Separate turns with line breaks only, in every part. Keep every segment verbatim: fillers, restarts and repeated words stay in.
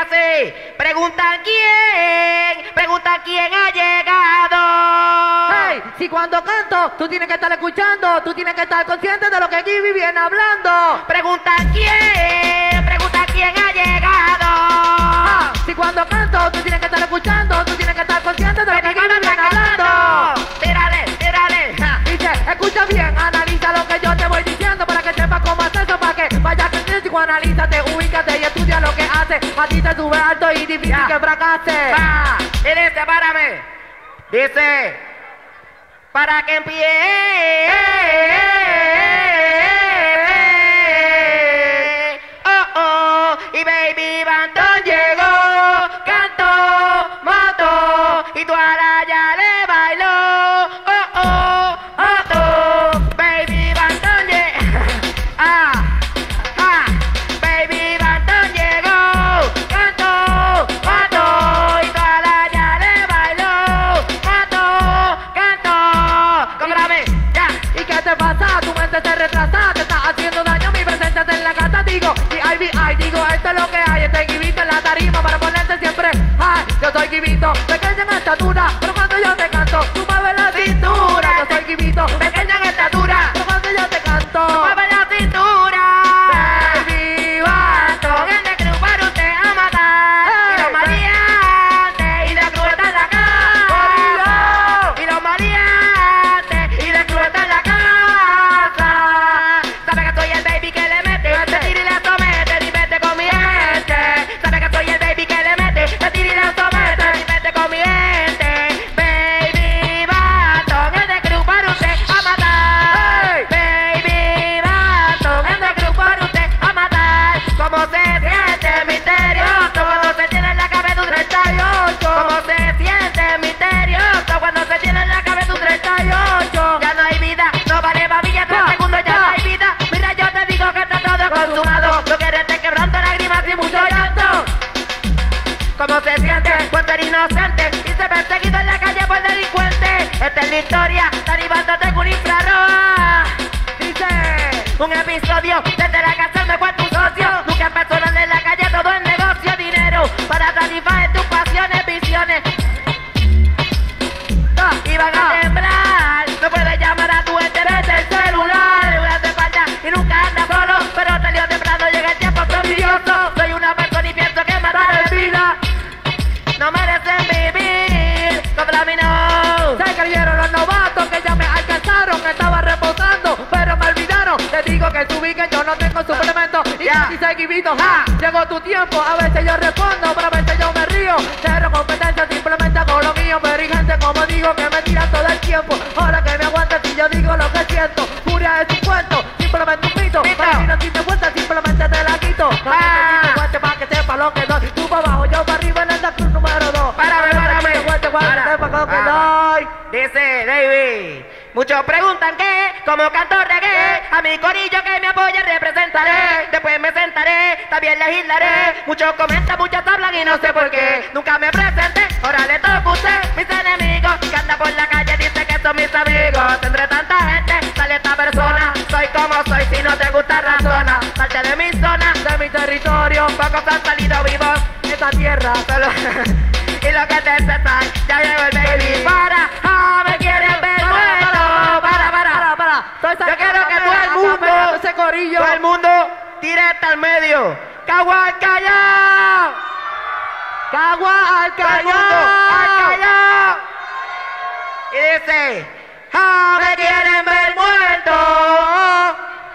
así. Preguntan quién, preguntan quién ha llegado.
Hey, si cuando canto, tú tienes que estar escuchando, tú tienes que estar consciente de lo que Gibi viene hablando.
Preguntan quién, preguntan quién ha llegado.
Ah, si cuando canto, tú tienes que estar escuchando, tú tienes que estar consciente de lo que Gibi viene hablando.
Tírale, tírale.
Ja, dice, escucha bien, analiza lo que yo te voy diciendo para que sepas cómo hacer eso, para que vayas creciendo, analízate, ubícate y estudia lo que hace. A ti te sube alto y difícil ya. Que fracase.
Va, y dice, párame. Dice, para que empiece. Oh, oh, y Baby Bantón llegó, cantó, moto, y tu ya le bailó. Oh, oh, oh, oh, Baby Bantón llegó. Ah, ah, Baby Bantón llegó, cantó, moto, y tu ya le bailó. Moto, cantó. Cómprame, ya.
¿Y qué te pasa? Tu mente se retrasa, te está haciendo daño, mi presencia en la casa, digo, y I B I, digo, esto es lo que hay, este Gibito en la tarima para ponerte siempre high. Yo soy Gibito, pequeña en estatura, pero cuando yo te canto, tú mueves la cintura. Yo soy Gibito,
Pequeña en estatura,
pero cuando yo te canto,
mueve la cintura.
Baby Bantón,
En el club para usted a matar.
Hey.
Y los maleantes, y de club está en la casa. Y los maleantes, y de club está en la casa. Sabe que soy el baby que le mete, le tira y le somete, diverte con mi gente. Sabe que soy el baby que le mete, le tira y le somete, diverte con mi gente. Baby Bantón, en el club para usted a matar. Baby Bantón, en el club para usted a matar. ¿Cómo se siente misterioso cuando se tiene en la cabeza un treinta y ocho? ¿Cómo se siente misterioso cuando se tiene en la cabeza un treinta y ocho? Ya no hay vida, no vale babilla, tres segundos ya no hay vida. Mira, yo te digo que está todo consumado. Lo que eres te quebrando lágrimas y mucho llanto. ¿Cómo se siente cuando eres inocente y se perseguido en la calle por delincuente? Esta es la historia, derivándote con un infrarroja.
dice,
Un episodio desde la cárcel me fue tu socio. Nunca empezó en la calle, todo el negocio, dinero para satisfacer tus pasiones, visiones.
ah,
Iban a
ah,
temblar, no puedes llamar a tu ente desde el celular. Una de espalda y nunca anda solo, pero salió temprano, llega el tiempo prodigioso. Soy una persona y pienso que matar es vida. No merecen vivir, contra mí no.
se creyeron los novatos que ya me alcanzaron, estaba reposando, pero me olvidaron. Te digo que subí que yo no tengo suplemento y
Ya.
si soy Gibito, ja, llegó tu tiempo, a veces yo respondo, pero a veces yo me río. Cero competencia, simplemente hago lo mío, pero hay gente como digo que me tira todo el tiempo. Ahora que me aguanta si yo digo lo que siento, furia es un cuento, simplemente un mito.
Mito.
Para mí no existe vuelta, simplemente te la quito. No
Ah.
necesito fuerte para que sepa lo que doy. Tú para abajo, yo para arriba en el cruz número dos.
Párame, párame.
Fuerte para que
Para,
sepa lo que
para.
doy.
Dice David, muchos preguntan que, como canto reggae, a mi corillo que me apoya representaré. Después me sentaré, también legislaré. Muchos comentan, muchos hablan y no sé por qué. Nunca me presenté, ahora le toca a usted. Mis enemigos que andan por la calle dicen que son mis amigos. Entre tanta gente sale esta persona. Soy como soy, si no te gusta razona. Salte de mi zona,
De mi territorio,
pocos han salido vivos.
esta tierra.
Solo y lo que te sepan, ya llegó el baby. Para, ah, me quieren ver muerto. Para, para.
Para, para. Estoy
Yo quiero que todo el
sacando
mundo,
ese corillo.
todo el mundo, tire hasta el medio. ¡Cagua al callao!
Cagua al
¡Todo el mundo, al
callao.
callao! Y dice, ah, me quieren ver muerto.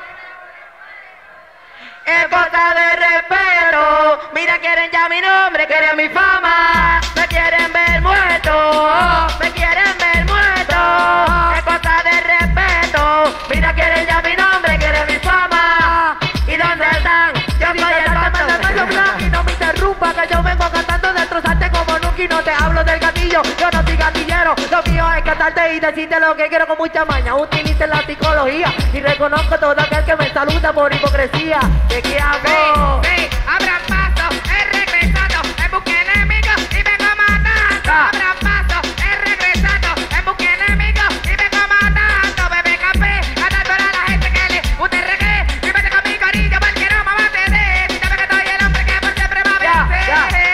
Es cosa de respeto. Mira, quieren ya mi nombre, quieren mi fama. Me quieren ver muerto. Me quieren ver muerto. Es cosa de respeto. Mira, quieren ya mi nombre, quieren mi fama. ¿Y dónde están? Yo soy el pato.
Y no me interrumpa que yo vengo cantando destrozarte como nunca y no te hablo del gatillo. Yo no soy gatillero, lo mío es cantarte y decirte lo que quiero con mucha maña. Utilice la psicología y reconozco todo aquel que me saluda por hipocresía. ¿De qué hablo?
Sí, sí, abran paso, he regresado, en busca de enemigos y vengo matando. Abran paso, he regresado, en busca de enemigos y vengo matando. Bebe café, a toda la gente que le gusta el reggae. Y vete con mi corillo porque no me va a ceder. Y sabe que soy el hombre que por siempre va a vencer.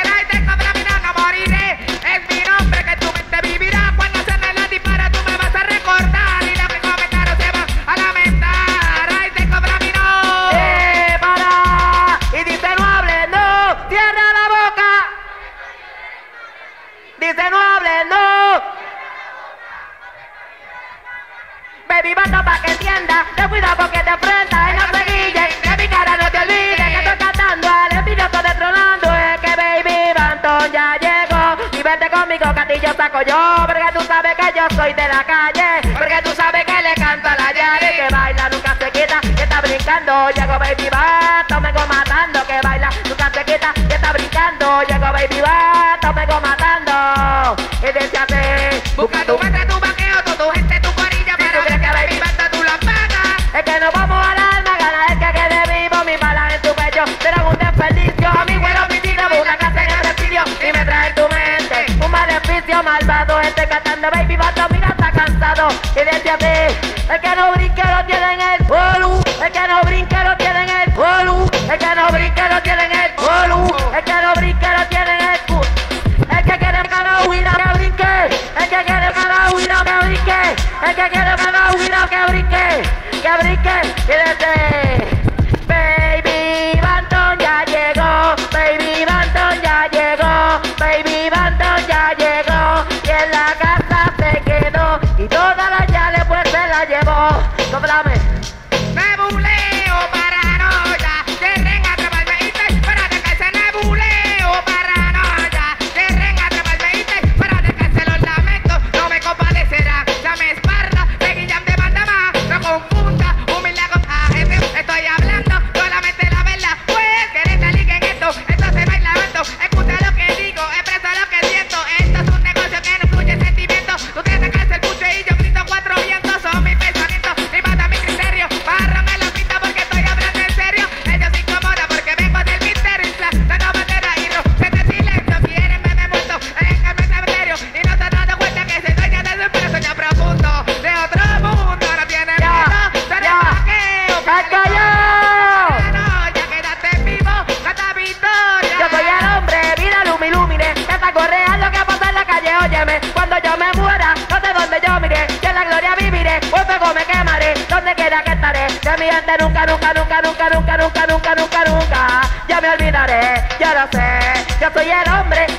tienda, ten cuidado porque te enfrentas y no se guille. De mi cara no te olvides que estoy cantando al envidioso detronando. Es que baby Banton ya llegó y vete conmigo que a ti yo saco yo. Porque tú sabes que yo soy de la calle, porque tú sabes que le canto a la Yari, que baila nunca se quita, que está brincando. Llegó baby Banton, vengo matando, que baila nunca se quita, que está brincando. Llegó baby Banton, vengo matando. Y decía así,
Busca tu meta, tu vaqueo, tu, tu gente, tu corilla,
Si
pero
tú crees
que
que
baby basta tú la pagas.
es que no vamos a dar más ganas, es que quede vivo mi bala en tu pecho. Será un desperdicio, a mi güero homicidio, una casa en el presidio y me trae en tu mente un maleficio malvado. Estoy cantando baby Banton, mira está cansado. Y decía así, el que no brinque lo tiene en el polu, el que no brinque lo tiene en el polu, el que no brinque lo tiene en el polu, el que no brinque lo tiene en el polu. El que quiere para huir que brinque, el que quiere para huir que brinque, el que quiere para huir que brinque, que brinque. Y dice, baby Banton ya llegó, baby Banton ya llegó, baby Banton ya llegó, y en la casa se quedó y toda la llave pues se la llevó. Soplame.
Nebuleo, paranoia, quieren atraparme y te para de que se nebuleo, paranoia, quieren atraparme y te para de que se los lamento, no me compadecerán, ya me esparra, me guillan de banda más, no confunda, humildad con gente, estoy hablando solamente la verdad, pues querés salir en esto, esto se baila lento, escucha lo que digo, expresa lo que siento, esto es un negocio que no incluye sentimientos, tú te sacas el pucho y yo grito cuatro vientos, son mis pensamientos, mi mata mi criterio, párrame la pinta porque estoy hablando en serio, ellos se incomodan porque vengo del misterio, isla, tengo bandera y no, se te silencio, quieren verme muerto en el cementerio, y no se han dado cuenta que soy dueña de su empresa, sueño profundo, de otro mundo, no tiene
Ya,
miedo, seré
ya,
vaqueo,
¡se cayó!
ya quedaste vivo, canta victoria.
Yo soy el hombre, vida lumi lumine, que está real lo que pasa en la calle, óyeme. Cuando yo me muera, no sé dónde yo miré, que en la gloria viviré, o fuego me quemaré, donde quiera que estaré. De mi gente nunca, nunca, nunca, nunca, nunca, nunca, nunca, nunca, nunca, ya me olvidaré, yo lo sé. Yo soy el hombre,